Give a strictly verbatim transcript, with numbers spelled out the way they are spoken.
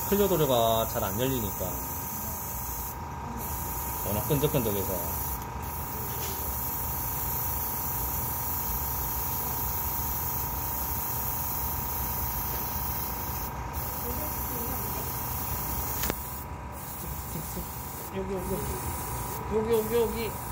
클리어 도료가 잘 안 열리니까 워낙 끈적끈적해서. 여기 여기 여기 여기 여기 여기